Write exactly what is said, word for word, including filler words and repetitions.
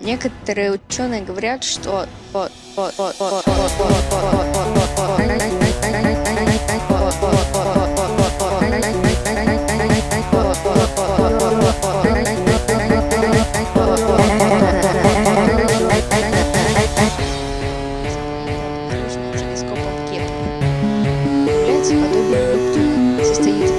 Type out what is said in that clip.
Некоторые ученые говорят, что телескоп от Кепплера является подобием Нептуна, состоит